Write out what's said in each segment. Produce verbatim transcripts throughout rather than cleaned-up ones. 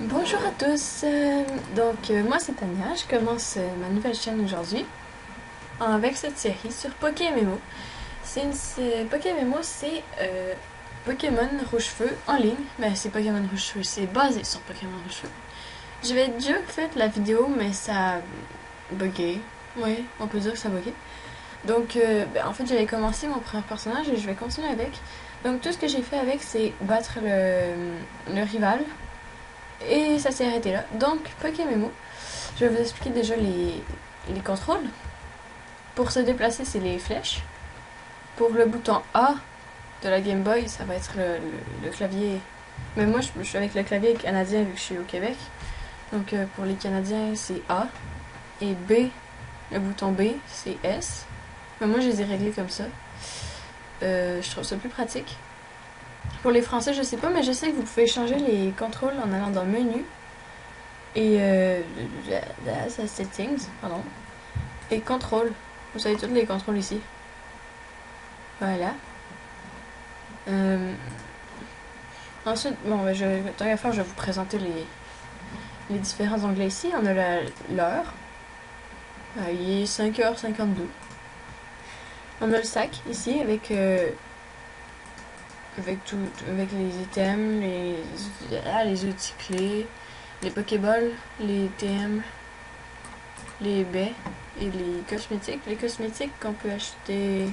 Bonjour à tous, euh, donc euh, moi c'est Tania, je commence euh, ma nouvelle chaîne aujourd'hui avec cette série sur Pokémon. C'est une c'est- Pokémon, c'est euh, Pokémon Rouge-Feu en ligne, mais c'est Pokémon Rouge-Feu, c'est basé sur Pokémon Rouge-Feu. J'avais déjà fait la vidéo, mais ça a bugué, oui, on peut dire que ça a bugué. Donc euh, ben, en fait j'avais commencé mon premier personnage et je vais continuer avec. Donc tout ce que j'ai fait avec c'est battre le, le rival. Et ça s'est arrêté là. Donc, Pokémon, je vais vous expliquer déjà les, les contrôles. Pour se déplacer, c'est les flèches. Pour le bouton A de la Game Boy, ça va être le, le, le clavier. Mais moi, je, je suis avec le clavier canadien vu que je suis au Québec. Donc, euh, pour les Canadiens, c'est A. Et B, le bouton B, c'est S. Mais moi, je les ai réglés comme ça. Euh, je trouve ça plus pratique. Pour les Français, je sais pas, mais je sais que vous pouvez changer les contrôles en allant dans le menu. Et euh, la, la, settings, pardon. Et contrôle. Vous avez tous les contrôles ici. Voilà. Euh, ensuite, bon, ben, je, tant qu'à faire, je vais vous présenter les, les différents onglets ici. On a l'heure. Euh, il est cinq heures cinquante-deux. On a le sac ici avec euh, avec tout, avec les items, les, ah, les outils clés, les Pokéballs, les T M, les baies et les cosmétiques. Les cosmétiques qu'on peut acheter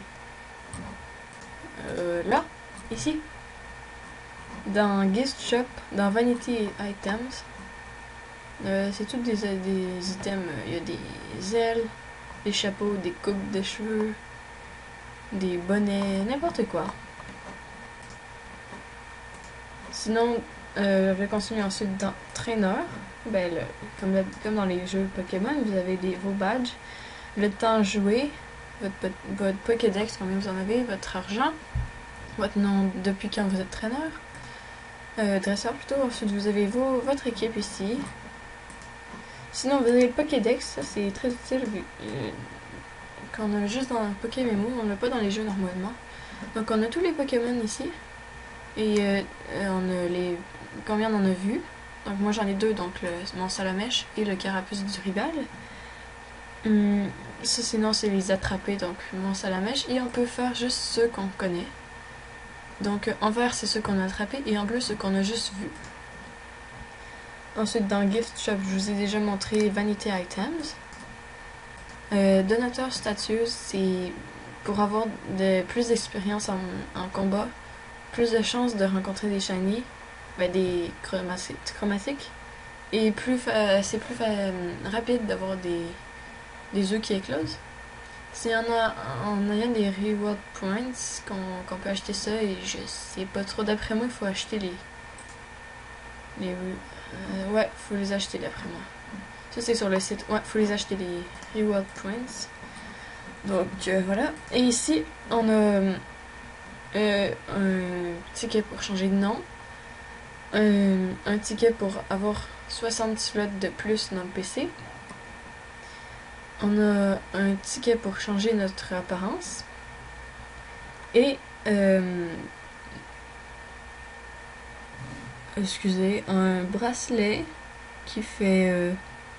euh, là, ici, dans Gift Shop, dans Vanity Items. Euh, c'est tous des, des items. Il y a des ailes, des chapeaux, des coupes de cheveux, des bonnets, n'importe quoi. Sinon, euh, je vais continuer ensuite dans Trainer. Ben, le, comme, le, comme dans les jeux Pokémon, vous avez des, vos badges, le temps joué, votre, votre Pokédex, combien vous en avez, votre argent, votre nom depuis quand vous êtes traîneur, euh, dresseur plutôt. Ensuite, vous avez vos, votre équipe ici. Sinon, vous avez le Pokédex, ça c'est très utile vu euh, qu'on a juste dans Pokémon, on l'a pas dans les jeux normalement. Donc, on a tous les Pokémon ici. Et euh, on a les. Combien on en a vu. Donc, moi j'en ai deux, donc le, mon Salamèche et le Carapuce du rival. Hum, ça, sinon, c'est les attraper, donc mon Salamèche. Et on peut faire juste ceux qu'on connaît. Donc, en vert, c'est ceux qu'on a attrapés, et en bleu, ceux qu'on a juste vus. Ensuite, dans Gift Shop, je vous ai déjà montré Vanity Items. Euh, donateur Status, c'est pour avoir de, plus d'expérience en, en combat, plus de chances de rencontrer des shiny, ben des chromatiques, et plus c'est plus rapide d'avoir des, des œufs qui éclosent. C'est en, a, en ayant des reward points qu'on qu'on peut acheter ça, et je sais pas trop, d'après moi, il faut acheter les. les euh, ouais, faut les acheter d'après moi. Ça, c'est sur le site. Ouais, faut les acheter, les reward points. Donc, euh, voilà. Et ici, on a euh, un ticket pour changer de nom. Un, un ticket pour avoir soixante slots de plus dans le P C. On a un ticket pour changer notre apparence. Et, euh, excusez, un bracelet qui fait... Euh,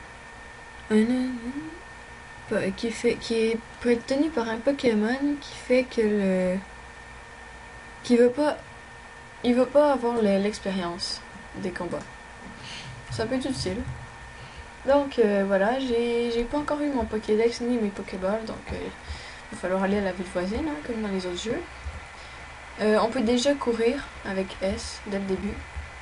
un, qui fait qui est, peut être tenu par un Pokémon qui fait que le qui veut pas il veut pas avoir l'expérience des combats. Ça peut être utile. Donc euh, voilà, j'ai j'ai pas encore eu mon Pokédex ni mes Pokéballs, donc euh, il va falloir aller à la ville voisine, hein, comme dans les autres jeux. Euh, on peut déjà courir avec S dès le début.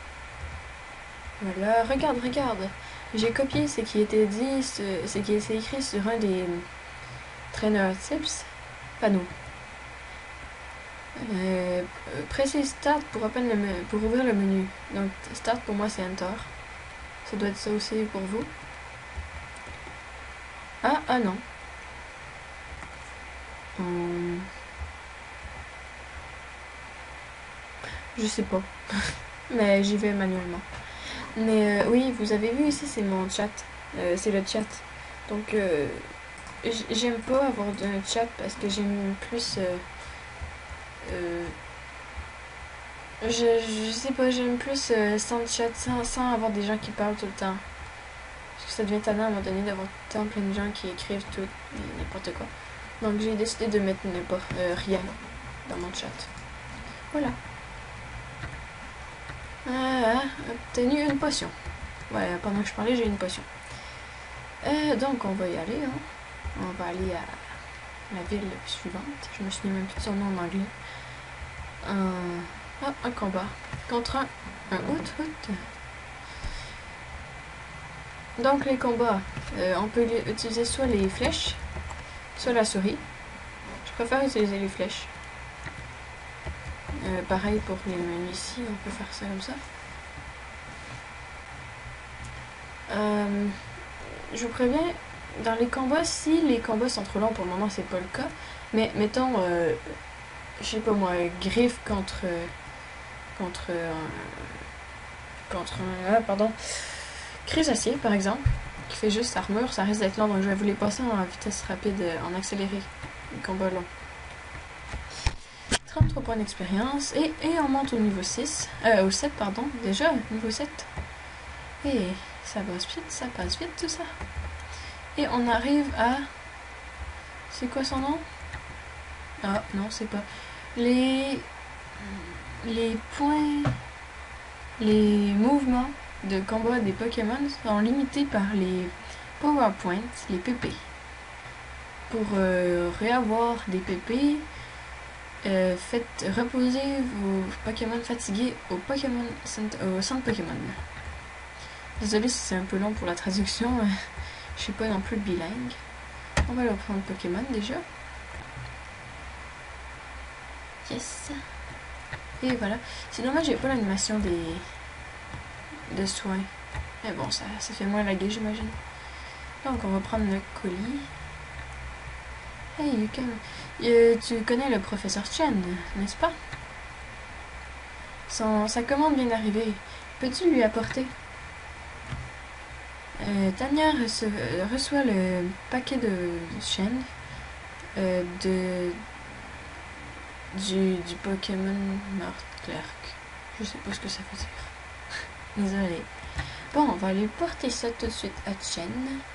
Voilà, regarde, regarde. J'ai copié ce qui était dit, ce, ce qui était écrit sur un des trainer tips panneau. Euh, pressez Start pour, open le pour ouvrir le menu. Donc Start pour moi c'est Enter. Ça doit être ça aussi pour vous. Ah, ah non. Hum... Je sais pas. Mais j'y vais manuellement. Mais euh, oui, vous avez vu ici, c'est mon chat. Euh, c'est le chat. Donc, euh, j'aime pas avoir un chat parce que j'aime plus... Euh, euh, Je, je sais pas, j'aime plus euh, sans chat, sans, sans avoir des gens qui parlent tout le temps. Parce que ça devient tannant à un moment donné d'avoir tout le temps plein de gens qui écrivent tout et n'importe quoi. Donc j'ai décidé de mettre n'importe euh, rien dans mon chat. Voilà. Ah, obtenu une potion. Ouais, pendant que je parlais, j'ai une potion. Euh, donc on va y aller, hein. On va aller à la ville suivante. Je me souviens même plus de son nom en anglais. Un, ah, un combat contre un, un out, out. Donc les combats, euh, on peut utiliser soit les flèches, soit la souris. Je préfère utiliser les flèches. Euh, pareil pour les menus ici, on peut faire ça comme ça. Euh, je vous préviens, dans les combats, si les combats sont trop longs, pour le moment c'est pas le cas, mais mettons, euh, je sais pas moi, griffe contre, contre, euh, contre un, ah, pardon, Crésacier par exemple, qui fait juste armure, ça risque d'être long, donc je vais vous les passer en vitesse rapide, en accéléré, les combats longs. trente-trois points d'expérience, et, et on monte au niveau six, euh, au sept pardon, déjà, niveau sept, et ça passe vite, ça passe vite tout ça. Et on arrive à... C'est quoi son nom? Ah, non, c'est pas... Les... Les points... Les mouvements de combat des Pokémon sont limités par les Power Points, les P P. Pour euh, réavoir des P P, euh, faites reposer vos Pokémon fatigués au, Pokémon Cent- au centre Pokémon. Désolé si c'est un peu long pour la traduction, je suis pas non plus bilingue. On va aller prendre Pokémon déjà. Yes. Et voilà. C'est dommage, j'ai pas l'animation des... de soins. Mais bon, ça, ça fait moins laguer, j'imagine. Donc, on va prendre le colis. Hey, Yuka. Euh, tu connais le professeur Chen, n'est-ce pas? Son, sa commande vient d'arriver. Peux-tu lui apporter? Euh, Tania reço reçoit le paquet de Chen euh, de du, du Pokémon Mortclerc. Je sais pas ce que ça veut dire. Désolée. Bon, on va aller porter ça tout de suite à Chen.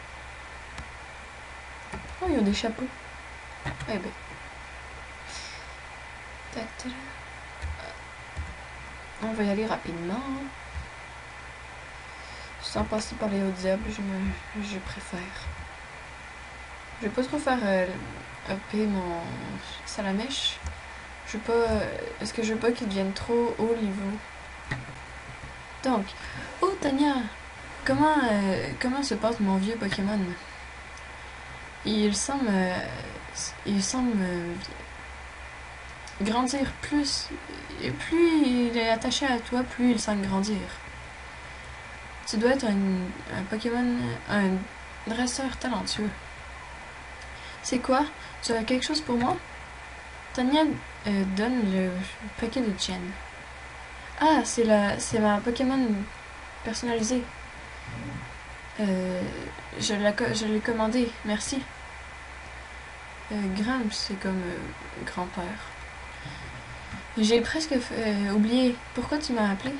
Oh, il y a des chapeaux. Eh ben. On va y aller rapidement. Sans passer par les hauts diables, je, me, je préfère. Je vais pas trop faire euh, upper mon salamèche. Je veux pas. Est-ce que je veux pas qu'il devienne trop haut niveau? Donc, oh Tania, comment euh, comment se porte mon vieux Pokémon? Il semble, euh, il semble euh, grandir plus, et plus il est attaché à toi, plus il semble grandir. Tu dois être un, un Pokémon, un dresseur talentueux. C'est quoi? Tu as quelque chose pour moi? Tania euh, donne le paquet de Chen. Ah, c'est la, c'est ma Pokémon personnalisée. Euh, je l'ai je l'ai commandé, merci. Euh, Gramps, c'est comme euh, grand-père. J'ai presque euh, oublié. Pourquoi tu m'as appelé?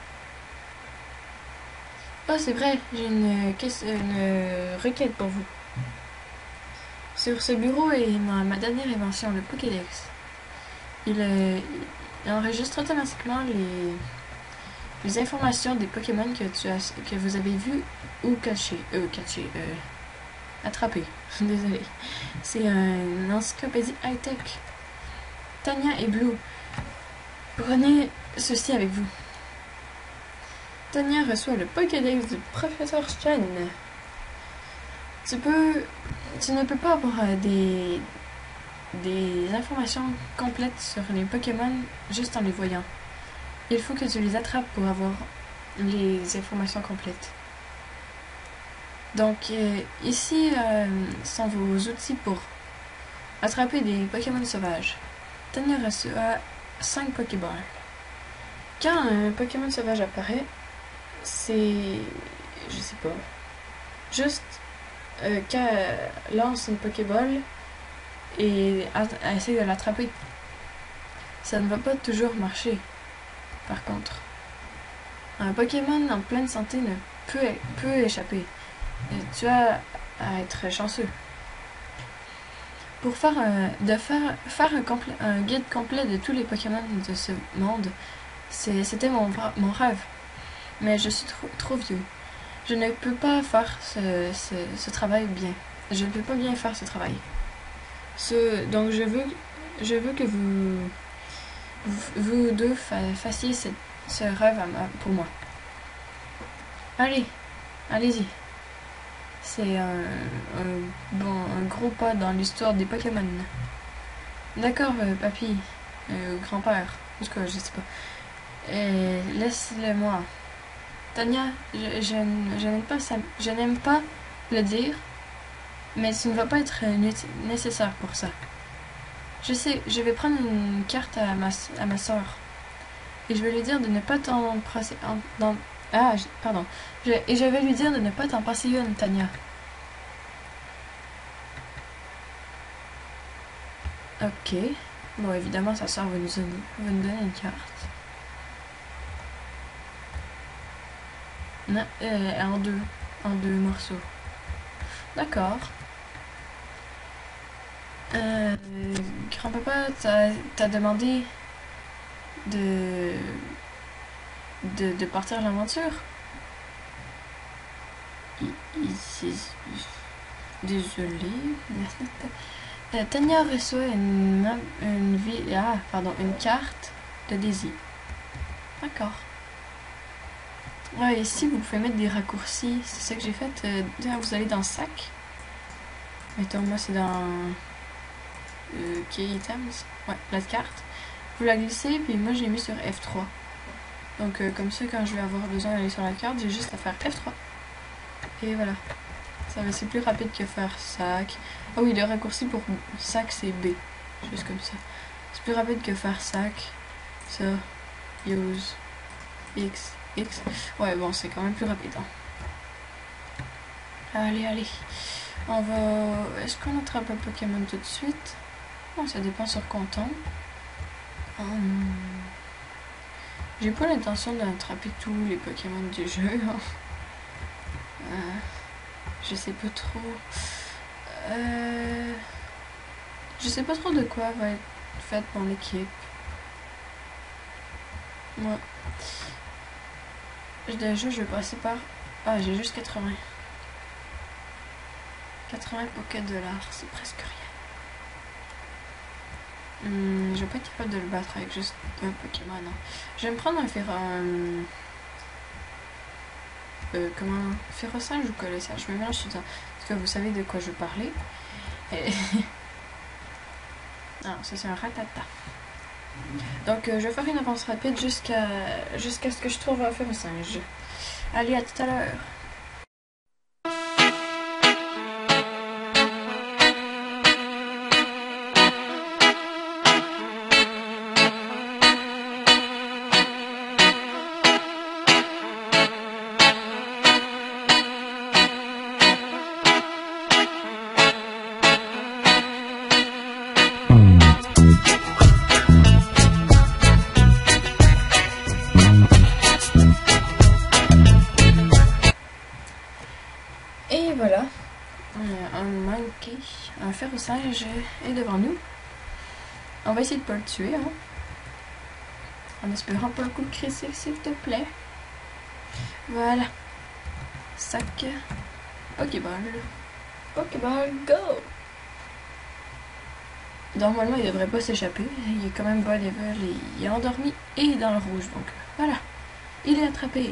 Oh, c'est vrai, j'ai une, une requête pour vous. Sur ce bureau est ma, ma dernière invention, le Pokédex. Il, euh, il enregistre automatiquement les, les informations des Pokémon que, tu as, que vous avez vus ou cachés. Euh, cachés. Euh, attrapés. Désolé. C'est une encyclopédie high-tech. Tania et Blue, prenez ceci avec vous. Tania reçoit le Pokédex du professeur Chen. Tu peux... Tu ne peux pas avoir euh, des... des informations complètes sur les Pokémon juste en les voyant. Il faut que tu les attrapes pour avoir les informations complètes. Donc, euh, ici euh, sont vos outils pour attraper des Pokémon sauvages. Tania reçoit cinq Pokéballs. Quand un Pokémon sauvage apparaît, c'est... je sais pas. Juste euh, quand elle lance une Pokéball et essaye de l'attraper. Ça ne va pas toujours marcher. par contre. Un Pokémon en pleine santé ne peut, peut échapper. Et tu as à être chanceux. Pour faire un, de faire, faire un, complet, un guide complet de tous les Pokémon de ce monde, c'était mon, mon rêve. Mais je suis trop, trop vieux. Je ne peux pas faire ce, ce, ce travail bien. Je ne peux pas bien faire ce travail. Ce, donc je veux, je veux que vous, vous, vous deux fassiez ce, ce rêve à ma, pour moi. Allez, allez-y. C'est un, un, bon, un gros pas dans l'histoire des Pokémon. D'accord, euh, papy, euh, grand-père, en tout cas, je sais pas. Euh, Laisse-le-moi. Tania, je, je, je n'aime pas ça, je n'aime pas le dire, mais ce ne va pas être nécessaire pour ça. Je sais, je vais prendre une carte à ma, à ma soeur. Et je vais lui dire de ne pas t'en passer... Dans, ah, je, pardon. Je, et je vais lui dire de ne pas t'en passer une, Tania. Ok. Bon, évidemment, sa soeur va nous, va nous donner une carte. Non, euh, en deux. En deux morceaux. D'accord. Euh, grand-papa, t'as demandé de, de, de partir à l'aventure? Désolé. euh, Tania reçoit une, une, vie, ah, pardon, une carte de Daisy. D'accord. Ouais, ici, vous pouvez mettre des raccourcis. C'est ça que j'ai fait. Euh, vous allez dans le sac. Mettons, moi, c'est dans... Euh, Key Items. Ouais, la carte. Vous la glissez, puis moi, je l'ai mis sur F trois. Donc, euh, comme ça, quand je vais avoir besoin d'aller sur la carte, j'ai juste à faire F trois. Et voilà. Ça va, c'est plus rapide que faire sac. Ah oui, le raccourci pour sac, c'est B. Juste comme ça. C'est plus rapide que faire sac. Ça. Use. X. X. Ouais, bon, c'est quand même plus rapide. Hein. Allez, allez. On va... Est-ce qu'on attrape un Pokémon tout de suite? Bon, ça dépend sur quoi on tombe. Hum... J'ai pas l'intention d'attraper tous les Pokémon du jeu. Hein. Euh, je sais pas trop. Euh, je sais pas trop de quoi va être faite mon équipe. Moi. Déjà, je vais passer par... Ah, j'ai juste quatre-vingts. quatre-vingts Poké dollars, c'est presque rien. Hum, je vais pas être capable de le battre avec juste un Pokémon. Non. Je vais me prendre un Féro... Euh, euh, comment... Férocin ou Colossal. Je me mélange tout le temps. Parce que vous savez de quoi je veux parler. Et... non, ça c'est un Rattata. Donc euh, je vais faire une avance rapide jusqu'à jusqu'à ce que je trouve un Férocinge. Allez, à tout à l'heure. Et voilà, un Monkey, un Férocinge est devant nous. On va essayer de pas le tuer, hein. En espérant pas un coup de critique, s'il te plaît. Voilà. Sac. Pokéball. Pokéball, go! Normalement, il devrait pas s'échapper. Il est quand même bas level et il est endormi et dans le rouge. Donc voilà. Il est attrapé.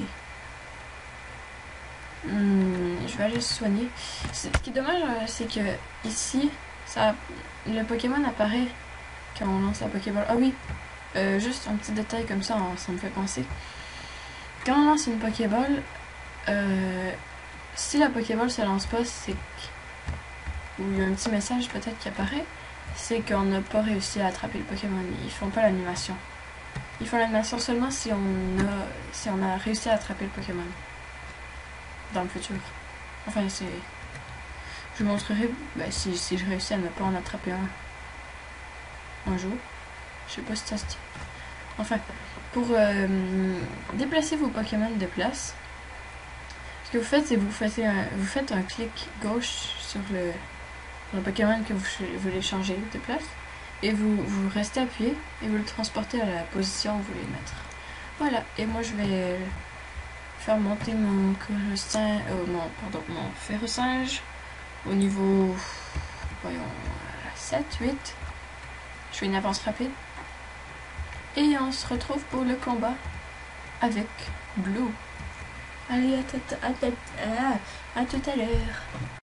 Hmm, je vais aller se soigner. Ce qui est dommage, c'est que ici, ça, le Pokémon apparaît quand on lance la Pokéball. Ah oui, euh, juste un petit détail comme ça, ça me fait penser. Quand on lance une Pokéball, euh, si la Pokéball se lance pas, c'est ou il y a un petit message peut-être qui apparaît, c'est qu'on n'a pas réussi à attraper le Pokémon. Ils font pas l'animation. Ils font l'animation seulement si on a si on a réussi à attraper le Pokémon. Dans le futur. Enfin, c'est... Je vous montrerai ben, si, si je réussis à ne pas en attraper un un jour. Je sais pas si ça se tient. Enfin, pour euh, déplacer vos Pokémon de place, ce que vous faites, c'est que vous faites un, vous faites un clic gauche sur le, sur le Pokémon que vous voulez changer de place, et vous, vous restez appuyé et vous le transportez à la position où vous voulez le mettre. Voilà, et moi je vais faire monter mon Colossin, euh, mon, pardon, mon Ferrosinge au niveau, voyons, sept, huit. Je fais une avance rapide. Et on se retrouve pour le combat avec Blue. Allez, à, tout à, à, à tout à l'heure.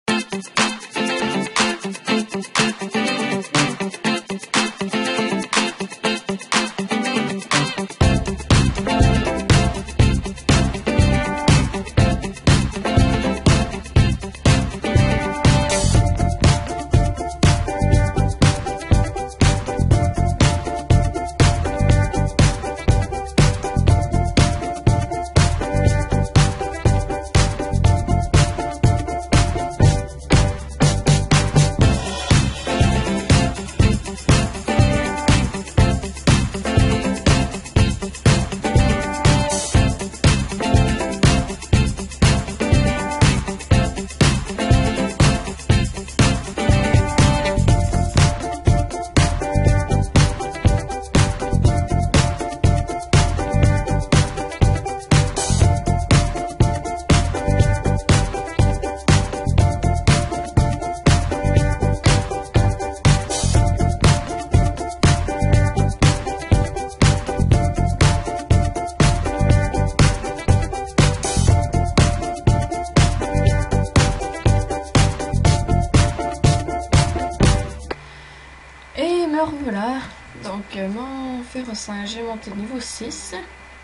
Voilà, donc euh, mon Ferrosinge, j'ai monté niveau six.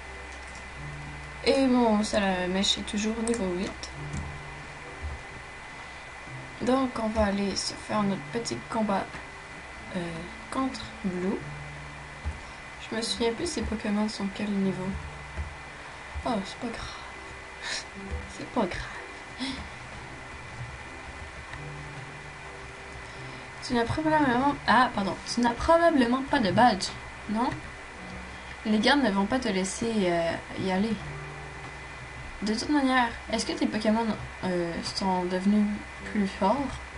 Et mon Salamèche est toujours niveau huit. Donc on va aller se faire notre petit combat euh, contre Blue. Je me souviens plus ces Pokémon sont quel niveau. Oh, c'est pas grave. C'est pas grave. Tu n'as probablement... Ah, pardon. Tu n'as probablement pas de badge, non? Les gardes ne vont pas te laisser euh, y aller. De toute manière, est-ce que tes Pokémon euh, sont devenus plus forts?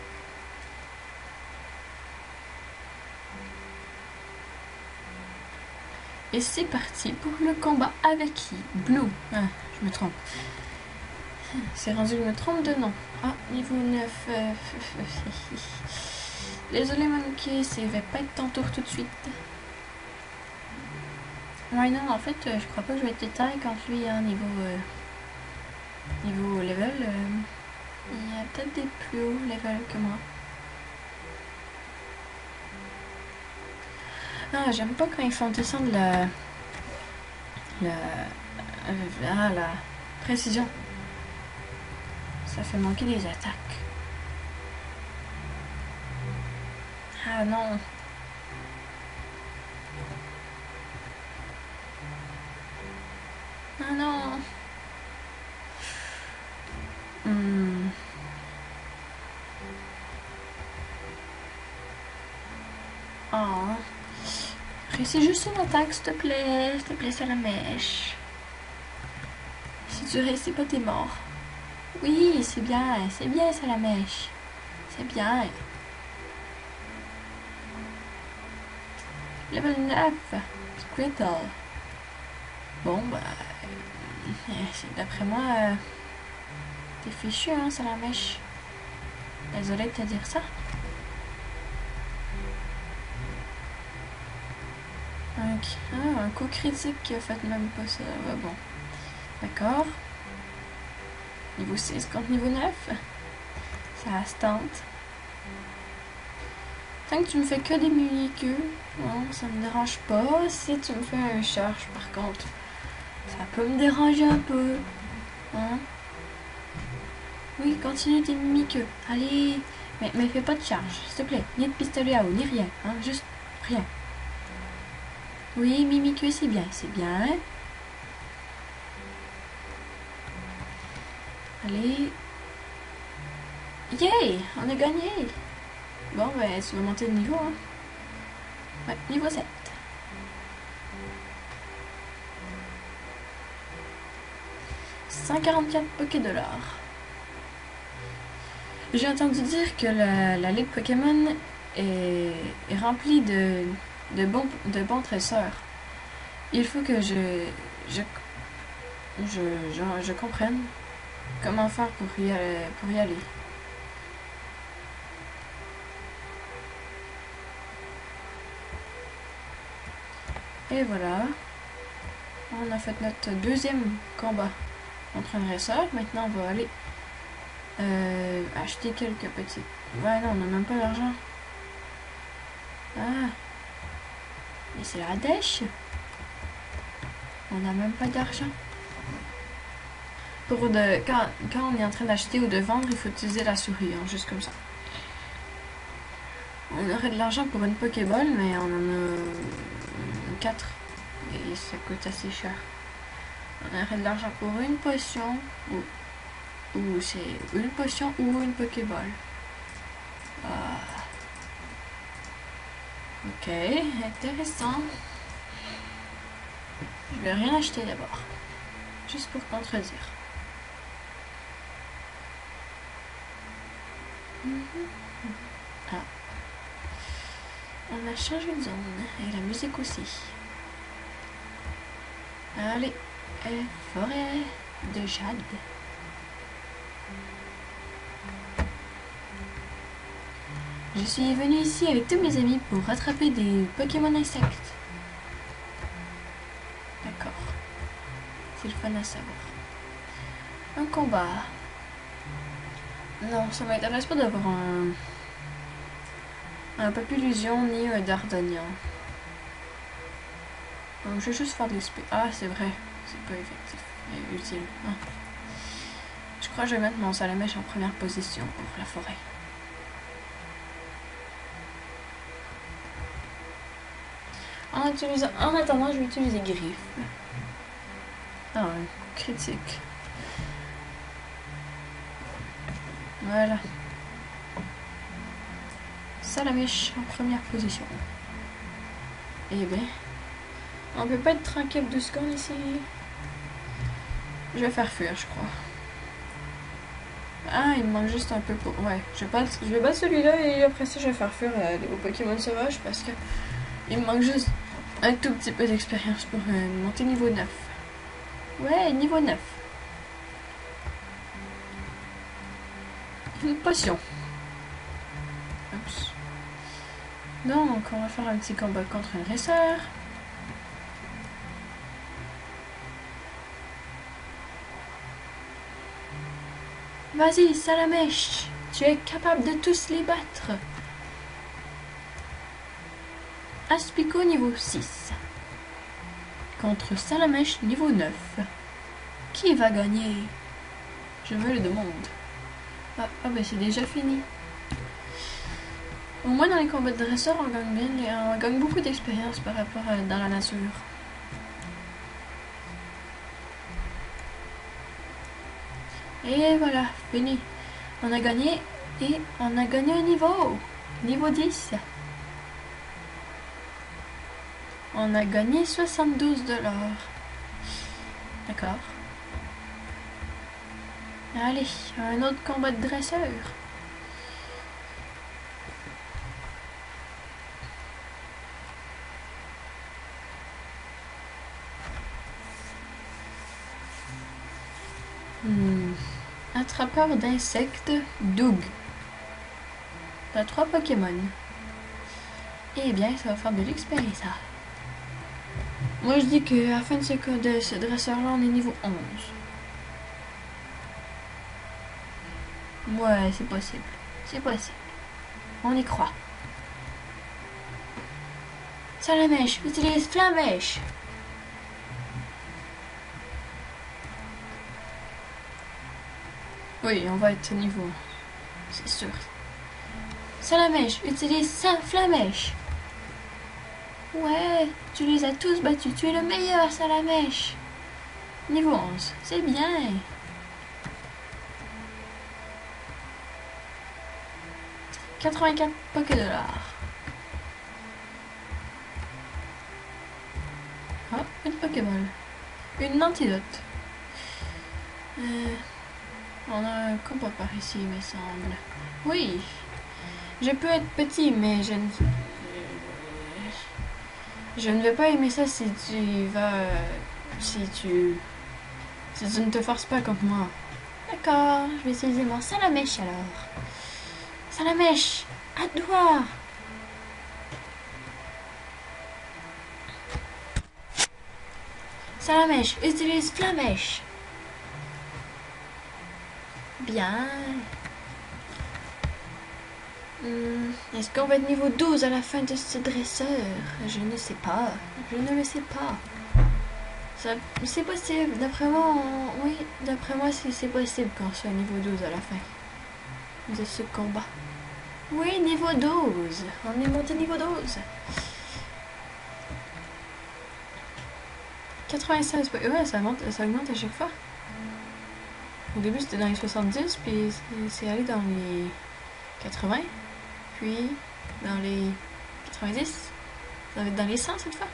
Et c'est parti pour le combat avec qui? Blue. Ah, je me trompe. C'est rendu que je me trompe de nom. Ah, niveau neuf. Euh, Désolé Monkey, ça va pas être ton tour tout de suite. Ouais non, en fait, je crois pas que je vais être détaillé quand lui hein, niveau euh, niveau level. Euh, il y a peut-être des plus hauts level que moi. Ah, j'aime pas quand ils font descendre la la ah, la précision. Ça fait manquer des attaques. Ah non. Ah non. Hmm. Oh. Réussis juste une attaque, s'il te plaît. S'il te plaît, Salamèche. Si tu réussis pas, t'es mort. Oui, c'est bien. C'est bien, Salamèche. C'est bien. Level neuf. Squirtle. Bon, bah... D'après moi... Euh, T'es fichu, hein, Salamèche. Désolée de te dire ça. Ok. Ah, un coup critique qui a fait même pas ça. Ah, bon. D'accord. Niveau six contre niveau neuf. Ça se tente. Tant que tu me fais que des Mimikyu, non, ça me dérange pas. Si tu me fais un charge, par contre, ça peut me déranger un peu. Hein? Oui, continue tes Mimikyu. Allez, mais, mais fais pas de charge, s'il te plaît. Ni de pistolet à eau, ni rien. Hein? Juste rien. Oui, Mimikyu, c'est bien, c'est bien. Allez. Yay! On a gagné! Bon, ben, tu vas monter de niveau, hein? Ouais, niveau sept. cent quarante-quatre Pokédollars. J'ai entendu dire que la, la ligue Pokémon est, est remplie de, de, bons, de bons dresseurs. Il faut que je, je, je, je, je comprenne comment faire pour y aller. Pour y aller. Et voilà. On a fait notre deuxième combat contre un dresseur. Maintenant, on va aller euh, acheter quelques petits... Ouais, non, on n'a même pas d'argent. Ah. Mais c'est la dèche. On n'a même pas d'argent. Pour de... Quand, quand on est en train d'acheter ou de vendre, il faut utiliser la souris, hein, juste comme ça. On aurait de l'argent pour une Pokéball, mais on en a quatre. Et ça coûte assez cher. On aurait de l'argent pour une potion, ou, ou c'est une potion ou une Pokéball. Ah. Ok, intéressant. Je vais rien acheter d'abord. Juste pour contredire. Ah. On a changé de zone. Et la musique aussi. Allez. Euh, forêt de jade. Je suis venue ici avec tous mes amis pour rattraper des Pokémon insectes. D'accord. C'est le fun à savoir. Un combat. Non, ça m'intéresse pas d'avoir un... un Papillusion ni un Dardanian. Donc je vais juste faire des spé... Ah, c'est vrai. C'est pas effectif. Mais utile. Ah. Je crois que je vais mettre mon Salamèche en première position pour la forêt. En, utilisant... en attendant, je vais utiliser Griffe. Ah, un critique. Voilà. Salamèche en première position. Eh ben, on peut pas être tranquille deux secondes ici. Je vais faire fuir, je crois. Ah, il me manque juste un peu pour... Ouais, je vais battre, je vais battre celui-là et après ça, je vais faire fuir euh, les Pokémon sauvages parce que il me manque juste un tout petit peu d'expérience pour euh, monter niveau neuf. Ouais, niveau neuf. Une potion. Oups. Donc, on va faire un petit combat contre un dresseur. Vas-y, Salamèche, tu es capable de tous les battre. Aspico niveau six. Contre Salamèche niveau neuf. Qui va gagner? Je me le demande. Ah, ah ben c'est déjà fini. Au moins dans les combats de dresseurs, on gagne bien, on gagne beaucoup d'expérience par rapport à dans la nature. Et voilà, fini. On a gagné et on a gagné un niveau. Niveau dix. On a gagné soixante-douze dollars. D'accord. Allez, un autre combat de dresseur. Hmm. Attrapeur d'insectes, Doug. T'as trois Pokémon. Eh bien, ça va faire de l'expérience, ça. Moi, je dis qu'à la fin de ce, de ce dresseur-là, on est niveau onze. Ouais, c'est possible. C'est possible. On y croit. Salamèche, utilise Flamèche. Oui, on va être niveau onze. C'est sûr. Salamèche, utilise sa Flamèche. Ouais, tu les as tous battus. Tu es le meilleur, Salamèche. Niveau onze, c'est bien. quatre-vingt-quatre Pokédollars. Ah, une Pokéball. Une antidote. Euh, on a un combat par ici, il me semble. Oui. Je peux être petit, mais je ne... Je ne vais pas aimer ça si tu vas... Si tu... Si tu ne te forces pas comme moi. D'accord, je vais utiliser mon salamèche alors. Salamèche, à toi. Salamèche, utilise flamèche. Bien. Hmm, est-ce qu'on va être niveau douze à la fin de ce dresseur? Je ne sais pas. Je ne le sais pas. C'est possible. D'après moi, on... oui, d'après moi, c'est possible qu'on soit niveau douze à la fin de ce combat. Oui, niveau douze. On est monté niveau douze. quatre-vingt-seize. Ouais, ça, monte, ça augmente à chaque fois. Au début, c'était dans les soixante-dix, puis c'est allé dans les quatre-vingts, puis dans les quatre-vingt-dix. Ça va être dans les cent cette fois.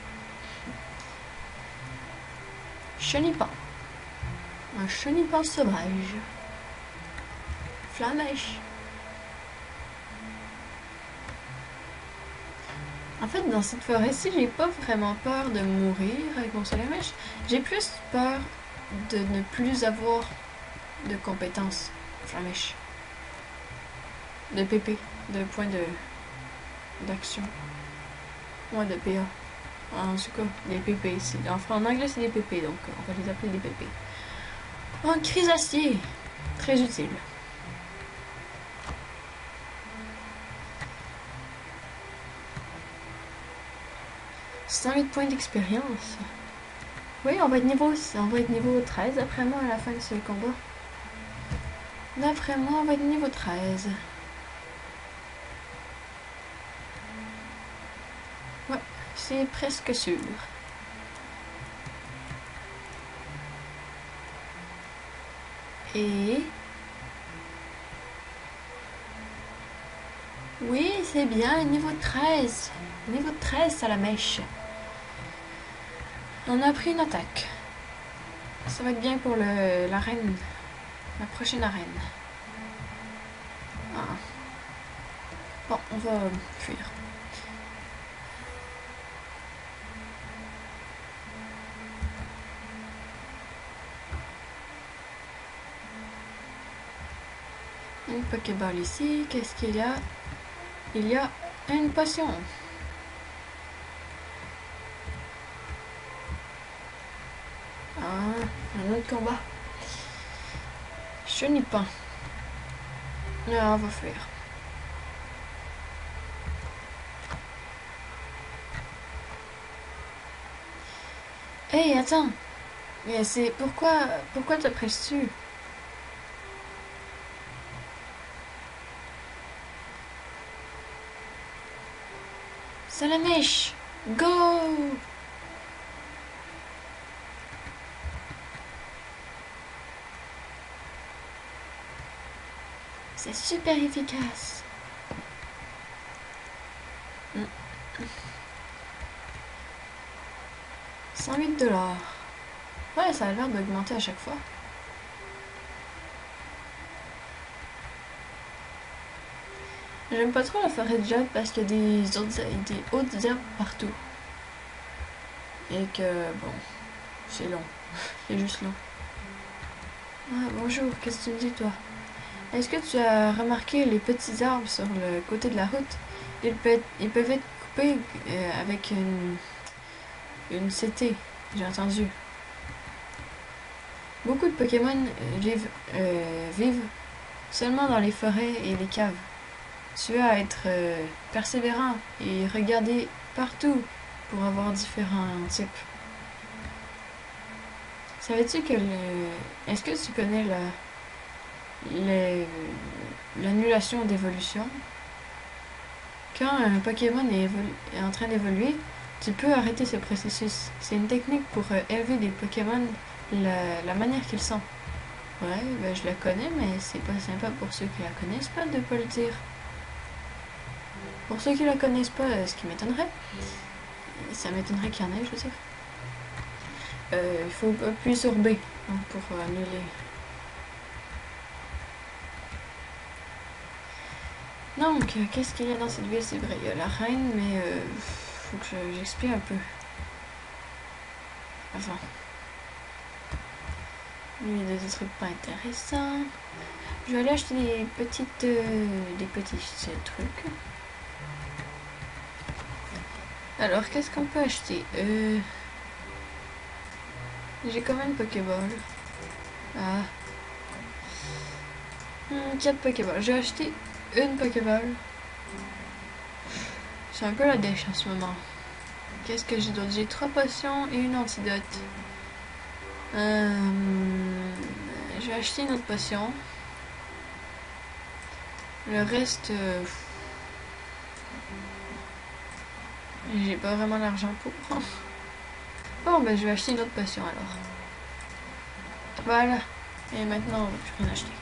Chenipan. Un chenipan sauvage. Flamèche. En fait, dans cette forêt-ci, j'ai pas vraiment peur de mourir avec mon salamèche. J'ai plus peur de ne plus avoir de compétences flamèche. De P P, de points de d'action. Ouais, de P A. En tout cas, des P P ici. En, en anglais, c'est des P P, donc on va les appeler des P P. Un crisacier. Très utile. cent huit points d'expérience. Oui, on va être niveau, on va être niveau treize après moi à la fin de ce combat. D'après moi, on va être niveau treize. Ouais, c'est presque sûr. Et... oui, c'est bien, niveau treize. Niveau treize, ça la mèche. On a pris une attaque. Ça va être bien pour le l'arène. La prochaine arène. Ah. Bon, on va fuir. Une Pokéball ici. Qu'est-ce qu'il y a? Il y a une potion. Ah, un autre combat. Chenipan. Ah, on va fuir. Hey, attends. Mais c'est pourquoi pourquoi te presses-tu? Salamèche, go! C'est super efficace. cent huit dollars. Ouais, ça a l'air d'augmenter à chaque fois. J'aime pas trop la forêt de jade parce qu'il y a des, autres, des hautes herbes partout. Et que, bon, c'est long. C'est juste long. Ah, bonjour, qu'est-ce que tu me dis, toi? Est-ce que tu as remarqué les petits arbres sur le côté de la route? Ils peuvent, ils peuvent être coupés euh, avec une, une C T, j'ai entendu. Beaucoup de Pokémon euh, vivent, euh, vivent seulement dans les forêts et les caves. Tu as à être euh, persévérant et regarder partout pour avoir différents types. Savais-tu que le... Est-ce que tu connais la... l'annulation d'évolution? Quand un Pokémon est, est en train d'évoluer, tu peux arrêter ce processus. C'est une technique pour euh, élever des Pokémon la, la manière qu'ils sont. Ouais, ben je la connais, mais c'est pas sympa pour ceux qui la connaissent pas de pas le dire. Pour ceux qui la connaissent pas, ce qui m'étonnerait, ça m'étonnerait qu'il y en ait, je veux dire. Euh, il faut appuyer sur B hein, pour annuler Donc, euh, qu'est-ce qu'il y a dans cette ville? C'est vrai, il y a la reine, mais euh, faut que j'explique un peu. Enfin. Il y a des trucs pas intéressants. Je vais aller acheter des petites... Euh, des petits trucs. Alors, qu'est-ce qu'on peut acheter? euh, J'ai quand même Pokéball. Ah. Hmm, quatre Pokéballs. J'ai acheté une Pokéball. C'est un peu la dèche en ce moment. Qu'est-ce que j'ai d'autre? J'ai trois potions et une antidote. Euh, je vais acheter une autre potion. Le reste... Euh, j'ai pas vraiment l'argent pour. Bon, ben je vais acheter une autre potion alors. Voilà. Et maintenant, on va plus rien acheter.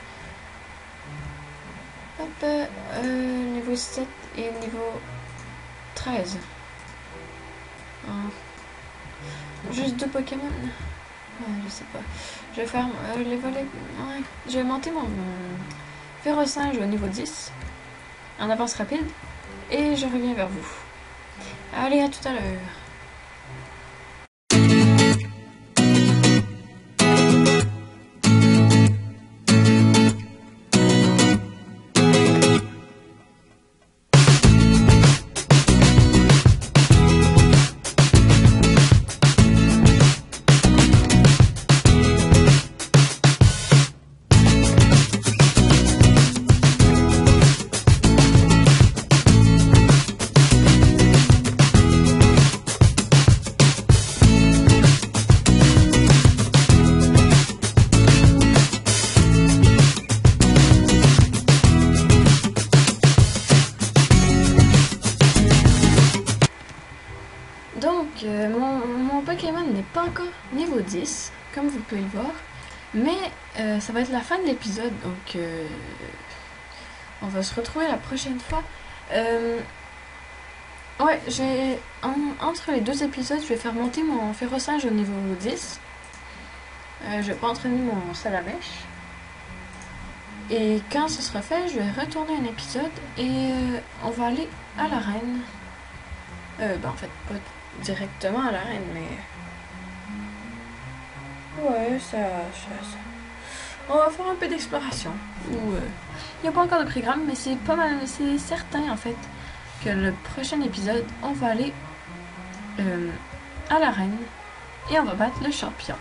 Hop, euh, niveau sept et niveau treize. Hein. Juste deux Pokémon. Ouais, je sais pas. Je vais faire euh, les volets. Ouais. Je vais monter mon, mon Férocinge au niveau dix. En avance rapide. Et je reviens vers vous. Allez, à tout à l'heure. Donc, euh, mon, mon Pokémon n'est pas encore niveau dix, comme vous pouvez le voir. Mais euh, ça va être la fin de l'épisode, donc euh, on va se retrouver la prochaine fois. Euh, ouais, j'ai en, entre les deux épisodes, je vais faire monter mon Férocinge au niveau dix. Euh, je vais pas entraîner mon Salamèche. Et quand ce sera fait, je vais retourner un épisode et euh, on va aller à l'arène. Euh, ben en fait, pas directement à l'arène, mais... Ouais, ça, ça, ça... On va faire un peu d'exploration. Il euh, n'y a pas encore de programme, mais c'est pas mal, c'est certain en fait que le prochain épisode, on va aller euh, à l'arène et on va battre le champion.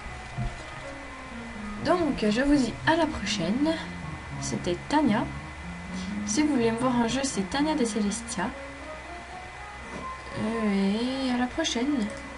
Donc, je vous dis à la prochaine. C'était Tania. Si vous voulez me voir en jeu, c'est Tania de Celestia. Euh, et à la prochaine.